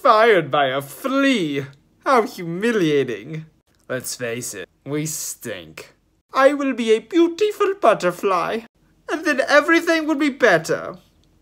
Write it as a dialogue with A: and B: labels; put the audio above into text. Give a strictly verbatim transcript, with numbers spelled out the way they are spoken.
A: inspired by a flea. How humiliating. Let's face it, we stink. I will be a beautiful butterfly, and then everything will be better.